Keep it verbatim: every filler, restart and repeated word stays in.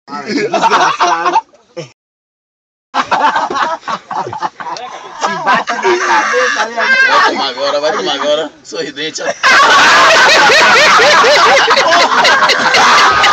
Ah, que desgraçado. Se bate na cabeça ali. Vai tomar agora, vai tomar agora. Sorridente, ó.